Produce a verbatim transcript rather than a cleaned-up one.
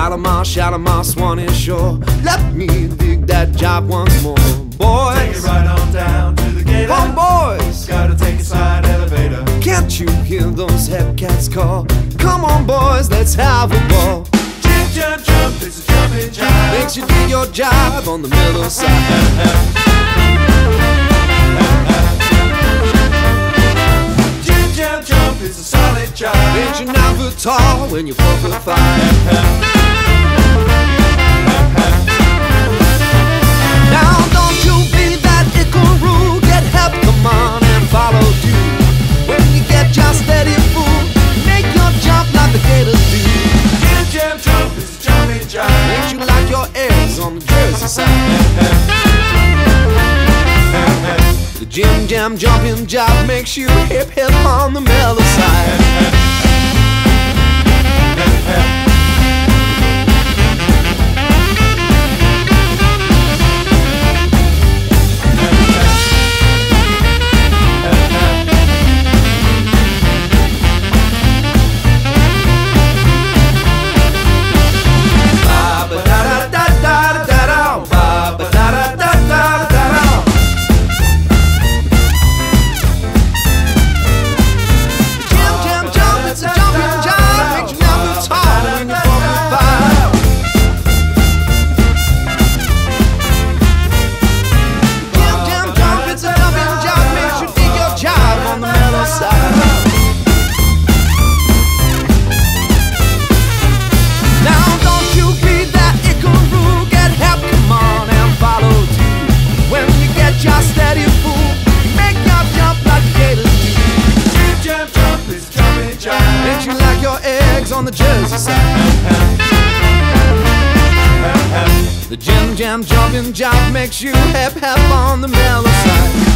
Shalimar, Shalimar, Swanee Shore. Let me dig that job once more. Boys, take it right on down to the gate. Come on, boys, gotta take a side elevator. Can't you hear those hepcats call? Come on, boys, let's have a ball. Jump, jump, jump, it's a jumping jive. Makes you do your job on the middle side. Jump, jump, jump, it's a solid jive. Makes you nine foot tall when you're four foot five. Now don't you be that Ikaru, get help, come on and follow dude. When you get your steady food, make your jump like the gators do. Jump, jump, jump, it's a jumping jive. Makes you like your eggs on the Jersey side. The Jim Jam jumping job makes you hip hip on the mellow side. Makes you like your eggs on the Jersey side. The Jim Jam jumping job makes you hep hep on the mellow side.